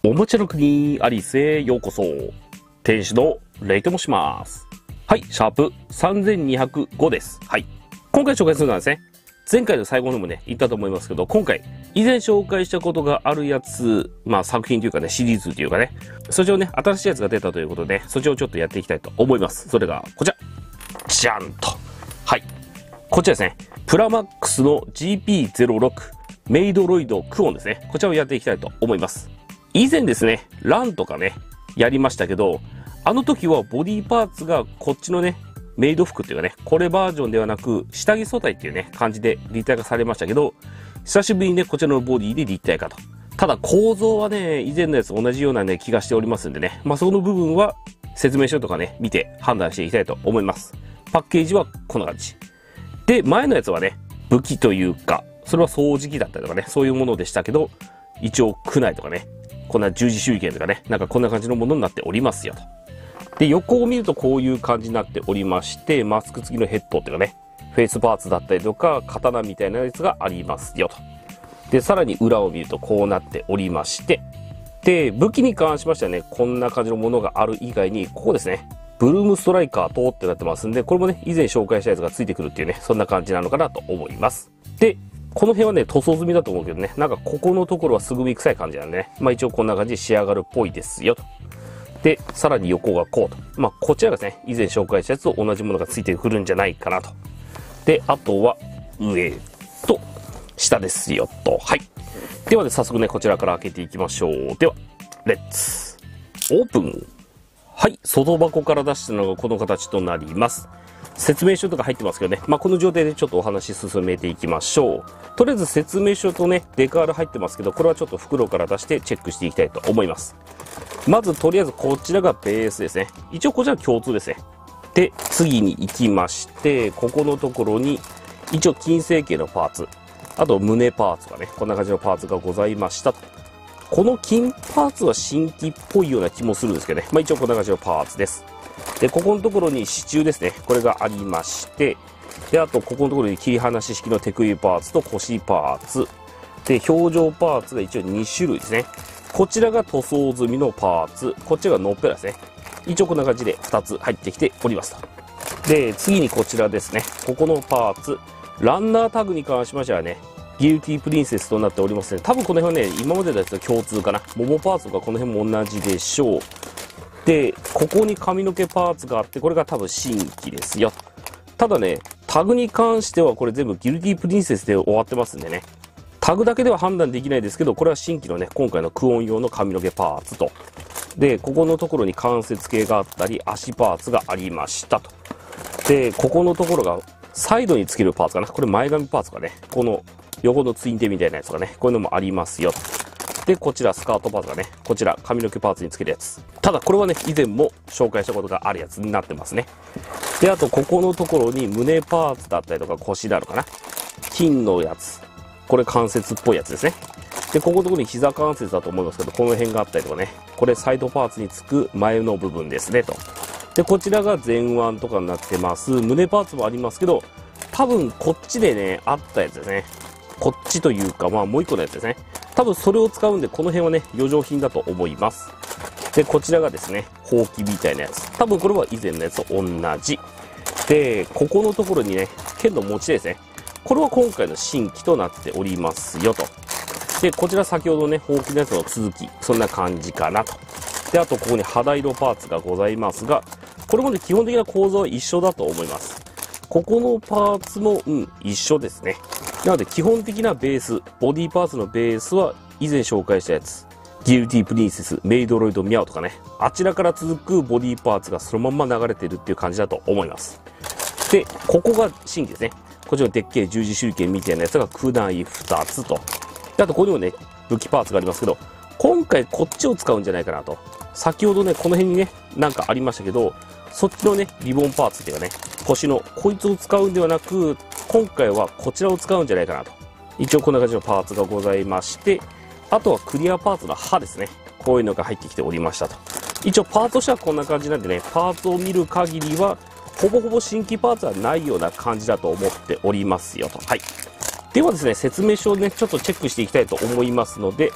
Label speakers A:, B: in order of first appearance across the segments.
A: おもちゃの国アリスへようこそ。店主のレイと申します。はい、シャープ3205です。はい。今回紹介するのはですね、前回の最後のもね、言ったと思いますけど、今回、以前紹介したことがあるやつ、作品というかね、シリーズというかね、そちらをね、新しいやつが出たということで、そちらをちょっとやっていきたいと思います。それが、こちら。じゃんと。はい。こちらですね、プラマックスの GP06、メイドロイドクオンですね。こちらをやっていきたいと思います。以前ですね、ランとかね、やりましたけど、あの時はボディパーツがこっちのね、メイド服っていうかね、これバージョンではなく、下着素体っていうね、感じで立体化されましたけど、久しぶりにね、こちらのボディで立体化と。ただ構造はね、以前のやつ同じようなね、気がしておりますんでね、その部分は説明書とかね、見て判断していきたいと思います。パッケージはこんな感じ。で、前のやつはね、武器というか、それは掃除機だったりとかね、そういうものでしたけど、一応区内とかね、こんな十字手裏剣とかね、なんかこんな感じのものになっておりますよと。で、横を見るとこういう感じになっておりまして、マスク付きのヘッドっていうかね、フェイスパーツだったりとか、刀みたいなやつがありますよと。で、さらに裏を見るとこうなっておりまして、で、武器に関しましてはね、こんな感じのものがある以外に、ここですね、ブルームストライカーとってなってますんで、これもね、以前紹介したやつがついてくるっていうね、そんな感じなのかなと思います。で、この辺はね、塗装済みだと思うけどね、なんかここのところはすぐみ臭い感じなんでね、一応こんな感じで仕上がるっぽいですよと。で、さらに横がこうと。こちらがですね、以前紹介したやつと同じものがついてくるんじゃないかなと。で、あとは上と下ですよと。はい。ではね、早速ね、こちらから開けていきましょう。では、レッツオープン。はい、外箱から出したのがこの形となります。説明書とか入ってますけどね、この状態でちょっとお話進めていきましょう。とりあえず説明書とね、デカール入ってますけど、これはちょっと袋から出してチェックしていきたいと思います。まずとりあえずこちらがベースですね。一応こちら共通ですね。で、次に行きまして、ここのところに一応金星系のパーツ、あと胸パーツがね、こんな感じのパーツがございましたと。この金パーツは新規っぽいような気もするんですけどね。一応こんな感じのパーツです。で、ここのところに支柱ですね。これがありまして、で、あとここのところに切り離し式の手首パーツと腰パーツ。で、表情パーツが一応2種類ですね。こちらが塗装済みのパーツ。こっちがノッペラですね。一応こんな感じで2つ入ってきておりますと。で、次にこちらですね。ここのパーツ。ランナータグに関しましてはね、ギルティプリンセスとなっておりますね。多分この辺はね、今までのやつと共通かな。モモパーツとかこの辺も同じでしょう。で、ここに髪の毛パーツがあって、これが多分新規ですよ。ただね、タグに関してはこれ全部ギルティプリンセスで終わってますんでね。タグだけでは判断できないですけど、これは新規のね、今回のクオン用の髪の毛パーツと。で、ここのところに関節系があったり、足パーツがありましたと。で、ここのところがサイドにつけるパーツかな。これ前髪パーツかね。この横のツインテーみたいなやつがね、こういうのもありますよ。で、こちらスカートパーツがね、こちら髪の毛パーツにつけるやつ。ただこれはね、以前も紹介したことがあるやつになってますね。で、あとここのところに胸パーツだったりとか腰なのかな。金のやつ。これ関節っぽいやつですね。で、ここのところに膝関節だと思いますけど、この辺があったりとかね。これサイドパーツにつく前の部分ですね、と。で、こちらが前腕とかになってます。胸パーツもありますけど、多分こっちでね、あったやつですね。こっちというか、もう一個のやつですね。多分それを使うんで、この辺はね、余剰品だと思います。で、こちらがですね、ほうきみたいなやつ。多分これは以前のやつと同じ。で、ここのところにね、剣の持ち手ですね。これは今回の新規となっておりますよと。で、こちら先ほどね、ほうきのやつの続き。そんな感じかなと。で、あとここに肌色パーツがございますが、これもね、基本的な構造は一緒だと思います。ここのパーツも、一緒ですね。なので基本的なベース、ボディパーツのベースは以前紹介したやつ。ギルティプリンセス、メイドロイドミャオとかね。あちらから続くボディパーツがそのまま流れてるっていう感じだと思います。で、ここが新規ですね。こっちのでっけえ十字手裏剣みたいなやつが区内2つと。で、あとここにもね、武器パーツがありますけど、今回こっちを使うんじゃないかなと。先ほどね、この辺にね、なんかありましたけど、そっちのね、リボンパーツっていうかね、腰のこいつを使うんではなく、今回はこちらを使うんじゃないかなと。一応こんな感じのパーツがございまして、あとはクリアパーツの刃ですね。こういうのが入ってきておりましたと。一応パーツとしてはこんな感じなんでね、パーツを見る限りは、ほぼほぼ新規パーツはないような感じだと思っておりますよと。はい。ではですね、説明書をね、ちょっとチェックしていきたいと思いますので、こ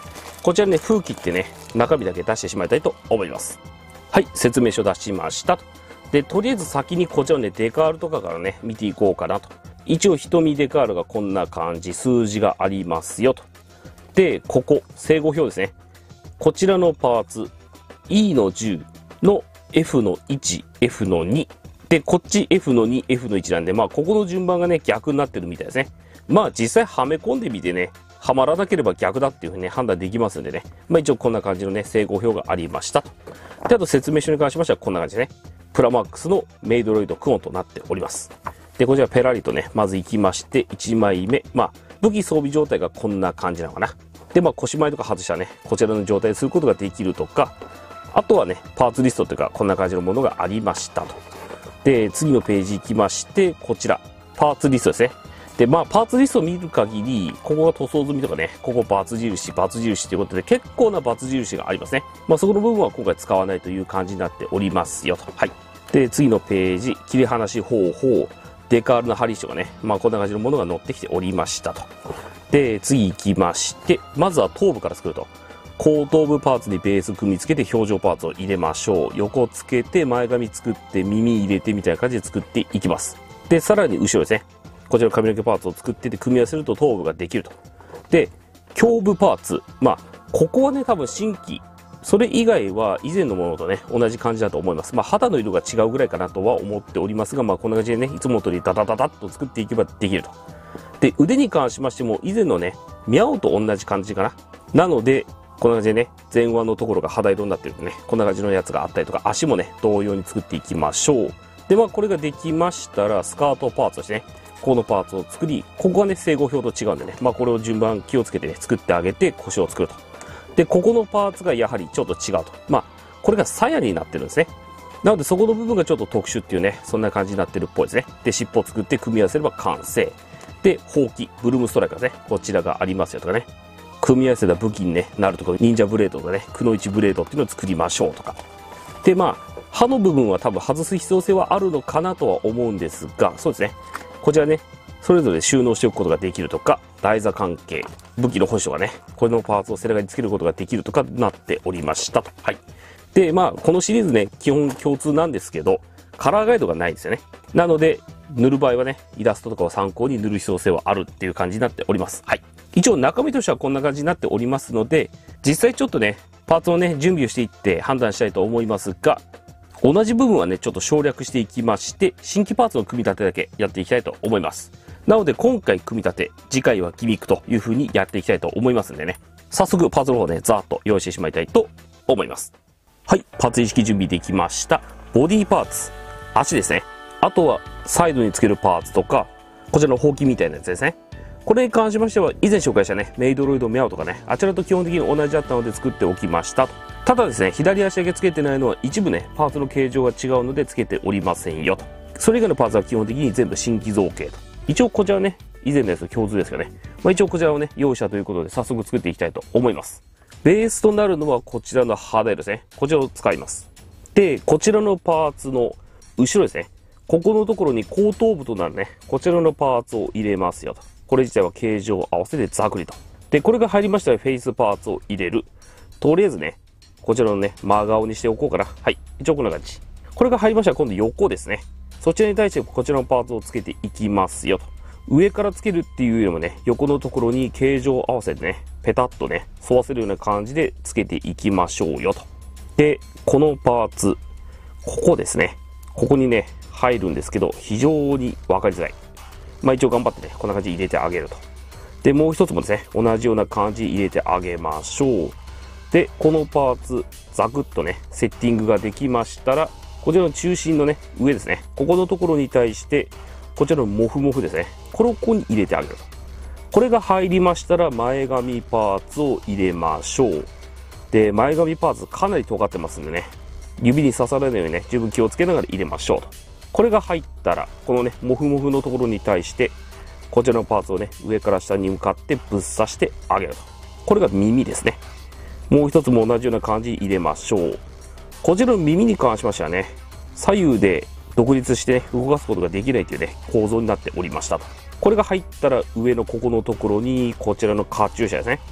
A: こちらね、封切ってね、中身だけ出してしまいたいと思います。はい、説明書出しましたと。で、とりあえず先にこちらのね、デカールとかからね、見ていこうかなと。一応、瞳デカールがこんな感じ、数字がありますよと。で、ここ、正誤表ですね。こちらのパーツ、E の10の F の1、F の2。で、こっち F の2、F の1なんで、まあ、ここの順番がね、逆になってるみたいですね。まあ、実際はめ込んでみてね、はまらなければ逆だっていうふうにね、判断できますんでね。まあ、一応こんな感じのね、正誤表がありましたと。で、あと説明書に関しましてはこんな感じですね。プラマックスのメイドロイドクオンとなっております。で、こちらペラリとね、まず行きまして、1枚目。まあ、武器装備状態がこんな感じなのかな。で、まあ、腰前とか外したらね、こちらの状態にすることができるとか、あとはね、パーツリストというか、こんな感じのものがありましたと。で、次のページ行きまして、こちら、パーツリストですね。で、まあ、パーツリストを見る限り、ここが塗装済みとかね、ここ×印、×印ということで、結構な×印がありますね。まあ、そこの部分は今回使わないという感じになっておりますよと。はい。で、次のページ、切り離し方法、デカールの針とかね、まあ、こんな感じのものが載ってきておりましたと。で、次行きまして、まずは頭部から作ると。後頭部パーツにベース組み付けて表情パーツを入れましょう。横つけて前髪作って耳入れてみたいな感じで作っていきます。で、さらに後ろですね。こちらの髪の毛パーツを作ってて組み合わせると頭部ができると。で、胸部パーツ。まあ、ここはね、多分新規。それ以外は以前のものとね、同じ感じだと思います。まあ、肌の色が違うぐらいかなとは思っておりますが、まあ、こんな感じでね、いつもの通りダダダダッと作っていけばできると。で、腕に関しましても、以前のね、ミャオと同じ感じかな。なので、こんな感じでね、前腕のところが肌色になってるとね、こんな感じのやつがあったりとか、足もね、同様に作っていきましょう。で、まあ、これができましたら、スカートパーツですね。このパーツを作り、ここはね、正誤表と違うんでね、まあ、これを順番気をつけてね、作ってあげて、腰を作ると。で、ここのパーツがやはりちょっと違うと。まあ、これが鞘になってるんですね。なので、そこの部分がちょっと特殊っていうね、そんな感じになってるっぽいですね。で、尻尾を作って組み合わせれば完成。で、ほうき、ブルームストライカーですね。こちらがありますよとかね。組み合わせた武器に、ね、なるとか、忍者ブレードとかね、くのいちブレードっていうのを作りましょうとか。で、まあ、刃の部分は多分外す必要性はあるのかなとは思うんですが、そうですね。こちらね、それぞれ収納しておくことができるとか、台座関係、武器の保守とかね、これのパーツを背中につけることができるとかなっておりましたと。はい。で、まあ、このシリーズね、基本共通なんですけど、カラーガイドがないんですよね。なので、塗る場合はね、イラストとかを参考に塗る必要性はあるっていう感じになっております。はい。一応中身としてはこんな感じになっておりますので、実際ちょっとね、パーツをね、準備をしていって判断したいと思いますが、同じ部分はね、ちょっと省略していきまして、新規パーツの組み立てだけやっていきたいと思います。なので今回組み立て、次回はギミックという風にやっていきたいと思いますんでね。早速パーツの方ね、ざーっと用意してしまいたいと思います。はい、パーツ意識準備できました。ボディパーツ、足ですね。あとはサイドにつけるパーツとか、こちらのほうきみたいなやつですね。これに関しましては、以前紹介したね、メイドロイドミャオとかね、あちらと基本的に同じだったので作っておきましたと。ただですね、左足だけつけてないのは一部ね、パーツの形状が違うのでつけておりませんよと。それ以外のパーツは基本的に全部新規造形と。一応こちらはね、以前のやつと共通ですがね、まあ、一応こちらをね、用意したということで早速作っていきたいと思います。ベースとなるのはこちらの肌色ですね。こちらを使います。で、こちらのパーツの後ろですね。ここのところに後頭部となるね、こちらのパーツを入れますよと。これ自体は形状を合わせてざくりと。で、これが入りましたらフェイスパーツを入れる。とりあえずね、こちらのね、真顔にしておこうかな。はい。一応こんな感じ。これが入りましたら今度横ですね。そちらに対してこちらのパーツをつけていきますよと。上からつけるっていうよりもね、横のところに形状を合わせてね、ペタッとね、沿わせるような感じでつけていきましょうよと。で、このパーツ、ここですね。ここにね、入るんですけど、非常に分かりづらい。まあ一応頑張ってね、こんな感じで入れてあげると。で、もう一つもですね、同じような感じで入れてあげましょう。で、このパーツ、ザクッとね、セッティングができましたら、こちらの中心のね、上ですね。ここのところに対して、こちらのモフモフですね。これをここに入れてあげると。これが入りましたら、前髪パーツを入れましょう。で、前髪パーツかなり尖ってますんでね、指に刺さらないようにね、十分気をつけながら入れましょうと。これが入ったら、このね、モフモフのところに対して、こちらのパーツをね、上から下に向かってぶっ刺してあげると。これが耳ですね。もう一つも同じような感じに入れましょう。こちらの耳に関しましてはね、左右で独立して、ね、動かすことができないというね、構造になっておりましたと。これが入ったら上のここのところに、こちらのカチューシャですね。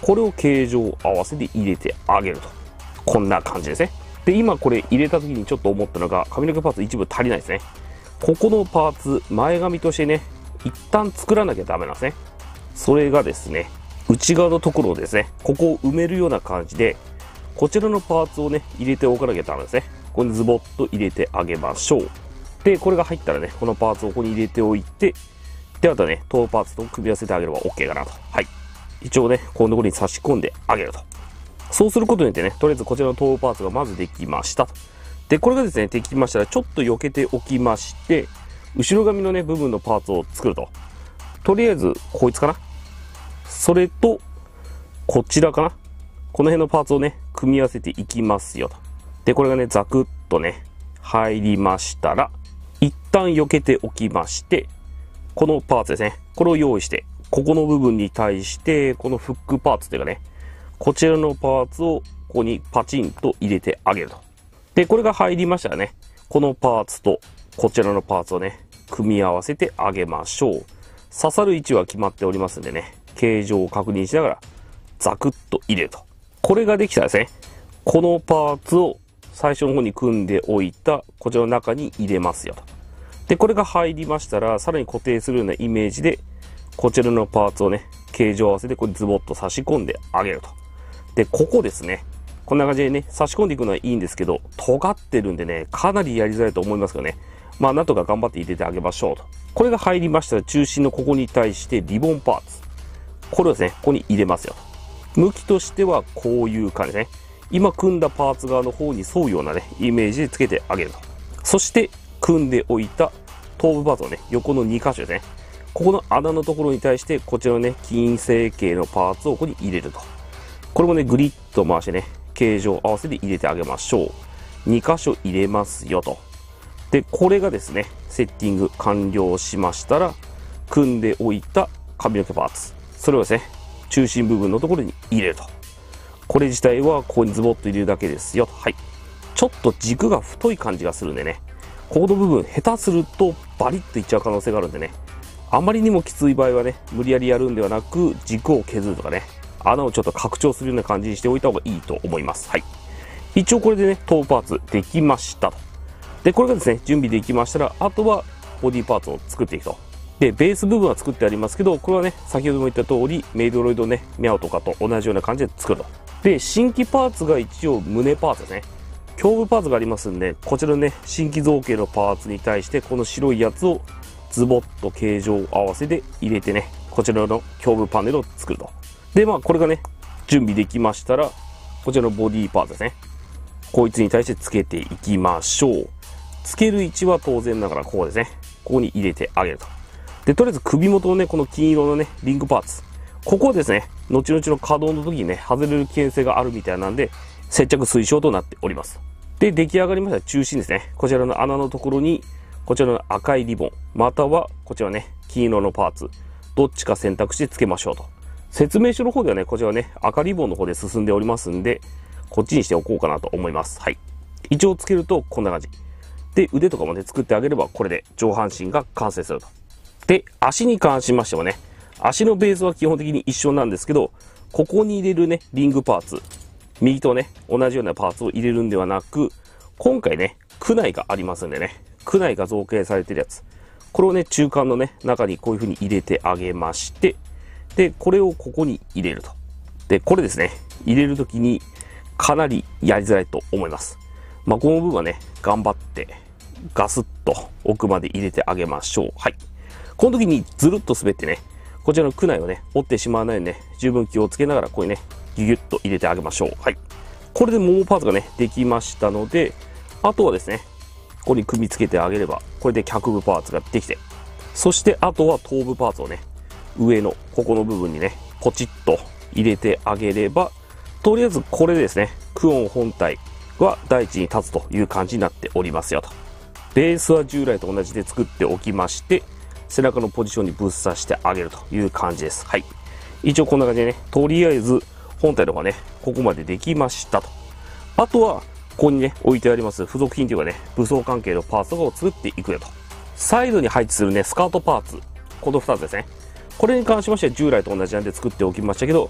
A: これを形状を合わせて入れてあげると。こんな感じですね。で、今これ入れた時にちょっと思ったのが、髪の毛パーツ一部足りないですね。ここのパーツ、前髪としてね、一旦作らなきゃダメなんですね。それがですね、内側のところをですね、ここを埋めるような感じで、こちらのパーツをね、入れておかなきゃダメですね。ここにズボッと入れてあげましょう。で、これが入ったらね、このパーツをここに入れておいて、で、あとはね、トーパーツと組み合わせてあげれば OK かなと。はい。一応ね、このところに差し込んであげると。そうすることによってね、とりあえずこちらのトーパーツがまずできましたと。で、これがですね、できましたら、ちょっと避けておきまして、後ろ髪のね、部分のパーツを作ると。とりあえず、こいつかな。それと、こちらかな。この辺のパーツをね、組み合わせていきますよと。で、これがね、ザクッとね、入りましたら、一旦避けておきまして、このパーツですね。これを用意して、ここの部分に対して、このフックパーツというかね、こちらのパーツをここにパチンと入れてあげると。で、これが入りましたらね、このパーツとこちらのパーツをね、組み合わせてあげましょう。刺さる位置は決まっておりますんでね、形状を確認しながら、ザクッと入れると。これができたらですね、このパーツを最初の方に組んでおいたこちらの中に入れますよと。で、これが入りましたら、さらに固定するようなイメージで、こちらのパーツをね、形状合わせてこれズボッと差し込んであげると。で、ここですね。こんな感じでね、差し込んでいくのはいいんですけど、尖ってるんでね、かなりやりづらいと思いますけどね。まあ、なんとか頑張って入れてあげましょうと。これが入りましたら、中心のここに対してリボンパーツ。これをですね、ここに入れますよと。向きとしてはこういう感じですね。今組んだパーツ側の方に沿うようなね、イメージでつけてあげると。そして、組んでおいた頭部パーツをね、横の2箇所ですね。ここの穴のところに対して、こちらのね、金星形のパーツをここに入れると。これもね、グリッと回してね、形状を合わせて入れてあげましょう。2箇所入れますよと。で、これがですね、セッティング完了しましたら、組んでおいた髪の毛パーツ。それをですね、中心部分のところに入れると。これ自体はここにズボッと入れるだけですよと。はい。ちょっと軸が太い感じがするんでね、ここの部分下手するとバリッといっちゃう可能性があるんでね、あまりにもきつい場合はね、無理やりやるんではなく、軸を削るとかね、穴をちょっと拡張するような感じにしておいた方がいいと思います。はい。一応これでね、頭パーツできましたと。で、これがですね、準備できましたら、あとはボディパーツを作っていくと。で、ベース部分は作ってありますけど、これはね、先ほども言った通り、メイドロイドね、ミャオとかと同じような感じで作ると。で、新規パーツが一応胸パーツですね。胸部パーツがありますんで、こちらのね、新規造形のパーツに対して、この白いやつをズボッと形状を合わせて入れてね、こちらの胸部パネルを作ると。で、まあ、これがね、準備できましたら、こちらのボディパーツですね。こいつに対してつけていきましょう。つける位置は当然ながらここですね。ここに入れてあげると。で、とりあえず首元のね、この金色のね、リングパーツ。ここですね、後々の稼働の時にね、外れる危険性があるみたいなんで、接着推奨となっております。で、出来上がりましたら中心ですね。こちらの穴のところに、こちらの赤いリボン、またはこちらね、金色のパーツ、どっちか選択して付けましょうと。説明書の方ではね、こちらね、赤リボンの方で進んでおりますんで、こっちにしておこうかなと思います。はい。一応つけるとこんな感じ。で、腕とかもね、作ってあげれば、これで上半身が完成すると。で、足に関しましてはね、足のベースは基本的に一緒なんですけど、ここに入れるね、リングパーツ、右とね、同じようなパーツを入れるんではなく、今回ね、区内がありますんでね、区内が造形されてるやつ。これをね、中間のね、中にこういう風に入れてあげまして、で、これをここに入れると。で、これですね、入れるときにかなりやりづらいと思います。まあ、この部分はね、頑張ってガスッと奥まで入れてあげましょう。はい。この時にずるっと滑ってね、こちらの区内をね、折ってしまわないようにね、十分気をつけながらこういうね、ギュギュッと入れてあげましょう。はい。これでももパーツがね、できましたので、あとはですね、ここに組み付けてあげれば、これで脚部パーツができて、そしてあとは頭部パーツをね、上のここの部分にね、ポチッと入れてあげれば、とりあえずこれでですね、クオン本体は第一に立つという感じになっておりますよと。ベースは従来と同じで作っておきまして、背中のポジションにぶっ刺してあげるという感じです。はい。一応こんな感じでね、とりあえず本体の方がね、ここまでできましたと。あとは、ここにね、置いてあります付属品というかね、武装関係のパーツとかを作っていくよと。サイドに配置するね、スカートパーツ。この2つですね。これに関しましては従来と同じなんで作っておきましたけど、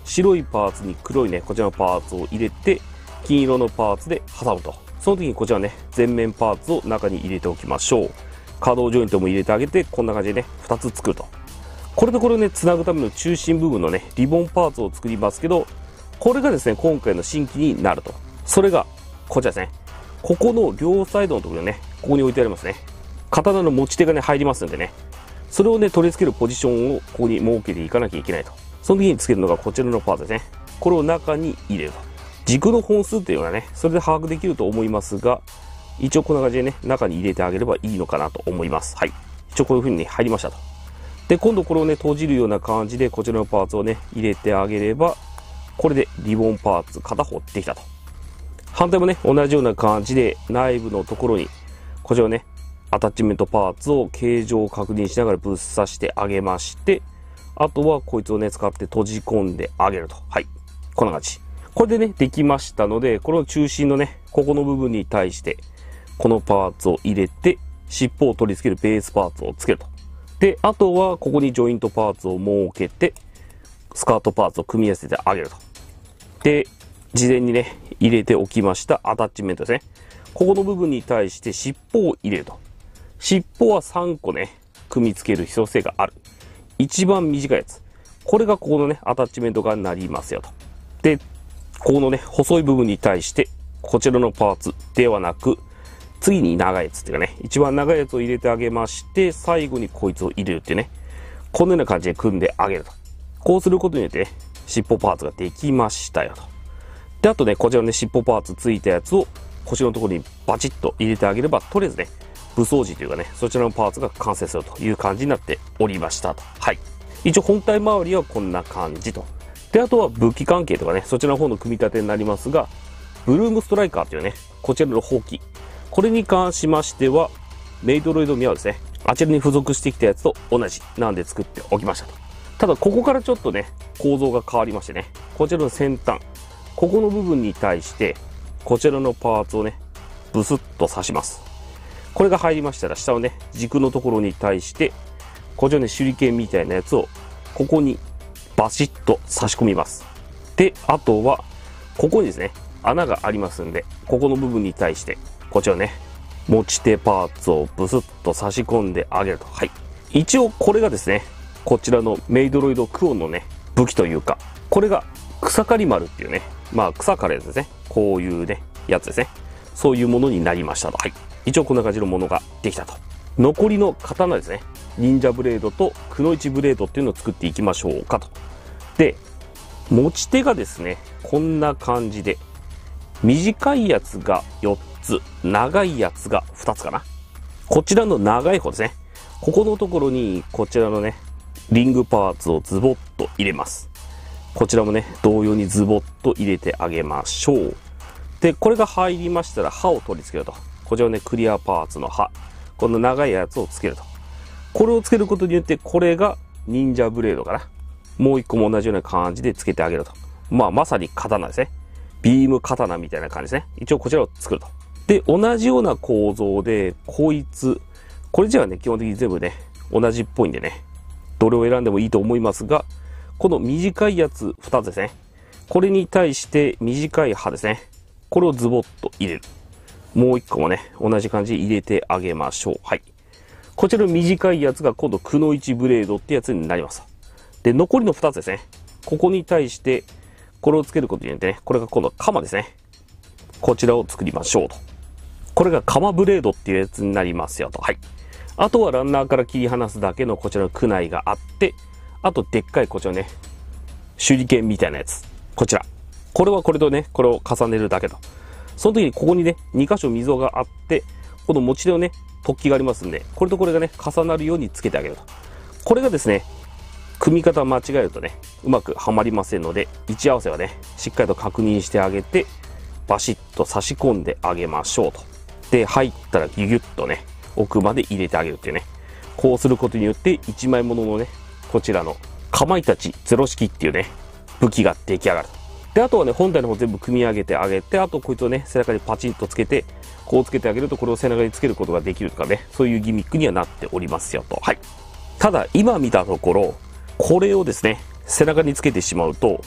A: 白いパーツに黒いね、こちらのパーツを入れて、金色のパーツで挟むと。その時にこちらね、前面パーツを中に入れておきましょう。可動ジョイントも入れてあげて、こんな感じでね、2つ作ると。これとこれをね、繋ぐための中心部分のね、リボンパーツを作りますけど、これがですね、今回の新規になると。それが、こちらですね。ここの両サイドのところにね、ここに置いてありますね。刀の持ち手がね、入りますんでね。それをね、取り付けるポジションをここに設けていかなきゃいけないと。その時につけるのがこちらのパーツですね。これを中に入れると。軸の本数っていうのはね、それで把握できると思いますが、一応こんな感じでね、中に入れてあげればいいのかなと思います。はい。一応こういう風にね、入りましたと。で、今度これをね、閉じるような感じで、こちらのパーツをね、入れてあげれば、これでリボンパーツ片方できたと。反対もね、同じような感じで、内部のところに、こちらをね、アタッチメントパーツを形状を確認しながらぶっ刺してあげまして、あとはこいつをね、使って閉じ込んであげると。はい。こんな感じ。これでね、できましたので、この中心のね、ここの部分に対して、このパーツを入れて、尻尾を取り付けるベースパーツをつけると。で、あとはここにジョイントパーツを設けて、スカートパーツを組み合わせてあげると。で、事前にね、入れておきましたアタッチメントですね。ここの部分に対して尻尾を入れると。尻尾は3個ね、組み付ける必要性がある。一番短いやつ。これがここのね、アタッチメントがなりますよと。で、ここのね、細い部分に対して、こちらのパーツではなく、次に長いやつっていうかね、一番長いやつを入れてあげまして、最後にこいつを入れるっていうね、このような感じで組んであげると。こうすることによって、ね、尻尾パーツができましたよと。で、あとね、こちらのね、尻尾パーツついたやつを、こちらのところにバチッと入れてあげれば、とりあえずね、武装時というかね、そちらのパーツが完成するという感じになっておりましたと。はい。一応本体周りはこんな感じと。で、あとは武器関係とかね、そちらの方の組み立てになりますが、ブルームストライカーというね、こちらの砲器。これに関しましては、メイドロイドミアですね。あちらに付属してきたやつと同じなんで作っておきましたと。ただ、ここからちょっとね、構造が変わりましてね、こちらの先端、ここの部分に対して、こちらのパーツをね、ブスッと刺します。これが入りましたら、下のね、軸のところに対して、こちらね、手裏剣みたいなやつを、ここにバシッと差し込みます。で、あとは、ここにですね、穴がありますんで、ここの部分に対して、こちらね、持ち手パーツをブスッと差し込んであげると。はい。一応これがですね、こちらのメイドロイドクオンのね、武器というか、これが草刈り丸っていうね、まあ草刈るやつですね。こういうね、やつですね。そういうものになりましたと。はい。一応こんな感じのものができたと。残りの刀ですね。忍者ブレードとくのいちブレードっていうのを作っていきましょうかと。で、持ち手がですね、こんな感じで、短いやつが4つ、長いやつが2つかな。こちらの長い方ですね。ここのところに、こちらのね、リングパーツをズボッと入れます。こちらもね、同様にズボッと入れてあげましょう。で、これが入りましたら刃を取り付けると。こちらのね、クリアパーツの刃。この長いやつをつけると。これをつけることによって、これが忍者ブレードかな。もう一個も同じような感じでつけてあげると。まあ、まさに刀ですね。ビーム刀みたいな感じですね。一応こちらを作ると。で、同じような構造で、こいつ、これじゃあね、基本的に全部ね、同じっぽいんでね、どれを選んでもいいと思いますが、この短いやつ2つですね。これに対して短い刃ですね。これをズボッと入れる。もう1個もね、同じ感じで入れてあげましょう。はい。こちらの短いやつが今度、くのいちブレードってやつになります。で、残りの2つですね。ここに対して、これをつけることによってね、これが今度は鎌ですね。こちらを作りましょうと。これが鎌ブレードっていうやつになりますよと。はい。あとはランナーから切り離すだけのこちらのクナイがあって、あとでっかいこちらね、手裏剣みたいなやつ。こちら。これはこれとね、これを重ねるだけと。その時にここにね、2箇所溝があって、この持ち手のね、突起がありますんで、これとこれがね、重なるようにつけてあげると。これがですね、組み方間違えるとね、うまくはまりませんので、位置合わせはね、しっかりと確認してあげて、バシッと差し込んであげましょうと。で、入ったらギュギュッとね、奥まで入れてあげるっていうね。こうすることによって、1枚もののね、こちらの、かまいたちゼロ式っていうね、武器が出来上がる。で、あとはね、本体の方全部組み上げてあげて、あとこいつをね、背中にパチンとつけて、こうつけてあげると、これを背中につけることができるとかね、そういうギミックにはなっておりますよと。はい。ただ、今見たところ、これをですね、背中につけてしまうと、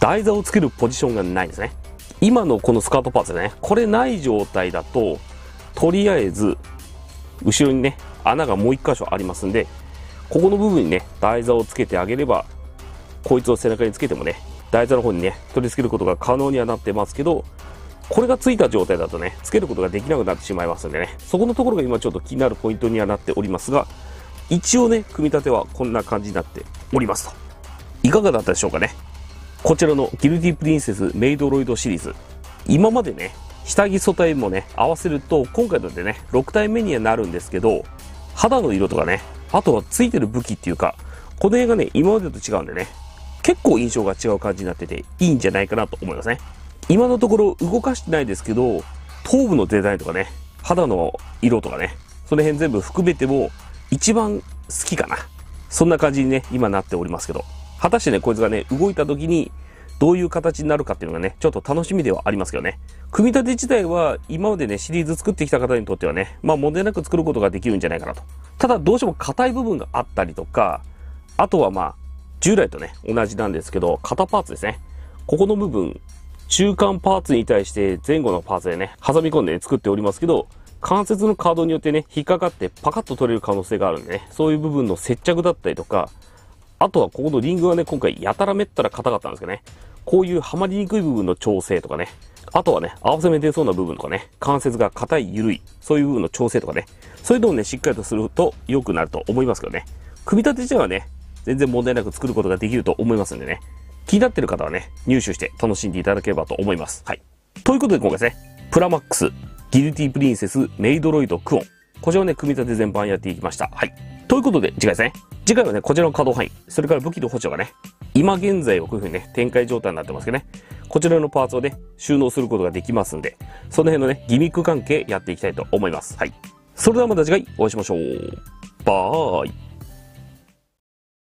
A: 台座をつけるポジションがないんですね。今のこのスカートパーツね、これない状態だと、とりあえず、後ろにね、穴がもう1箇所ありますんで、ここの部分にね、台座をつけてあげれば、こいつを背中につけてもね、台座の方にね、取り付けることが可能にはなってますけど、これがついた状態だとね、つけることができなくなってしまいますんでね、そこのところが今ちょっと気になるポイントにはなっておりますが、一応ね、組み立てはこんな感じになっておりますと。いかがだったでしょうかね。こちらのギルティプリンセスメイドロイドシリーズ。今までね、下着素体もね、合わせると、今回のでね、6体目にはなるんですけど、肌の色とかね、あとはついてる武器っていうか、この辺がね、今までと違うんでね、結構印象が違う感じになってて、いいんじゃないかなと思いますね。今のところ動かしてないですけど、頭部のデザインとかね、肌の色とかね、その辺全部含めても、一番好きかな。そんな感じにね、今なっておりますけど、果たしてね、こいつがね、動いた時に、どういう形になるかっていうのがね、ちょっと楽しみではありますけどね。組み立て自体は、今までね、シリーズ作ってきた方にとってはね、まあ問題なく作ることができるんじゃないかなと。ただ、どうしても硬い部分があったりとか、あとはまあ、従来とね、同じなんですけど、肩パーツですね。ここの部分、中間パーツに対して前後のパーツでね、挟み込んで、ね、作っておりますけど、関節のカードによってね、引っかかってパカッと取れる可能性があるんでね、そういう部分の接着だったりとか、あとはここのリングがね、今回やたらめったら硬かったんですけどね、こういうはまりにくい部分の調整とかね、あとはね、合わせ目出そうな部分とかね、関節が硬い、緩い、そういう部分の調整とかね、そういうのをね、しっかりとすると良くなると思いますけどね、組み立て自体はね、全然問題なく作ることができると思いますんでね、気になってる方はね、入手して楽しんでいただければと思います。はい。ということで今回ですね、プラマックス、ギルティプリンセス、メイドロイド、クオン。こちらをね、組み立て全般やっていきました。はい。ということで、次回ですね。次回はね、こちらの稼働範囲、それから武器の補助がね、今現在はこういう風にね、展開状態になってますけどね、こちらのパーツをね、収納することができますんで、その辺のね、ギミック関係やっていきたいと思います。はい。それではまた次回お会いしましょう。バーイ。